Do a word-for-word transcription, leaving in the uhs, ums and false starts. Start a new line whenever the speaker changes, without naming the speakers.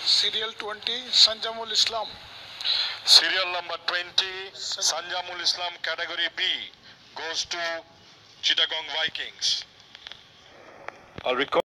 Serial twenty, Sanjamul Islam.
Serial number twenty, Sanjamul Islam category B, goes to Chittagong Vikings. I'll record.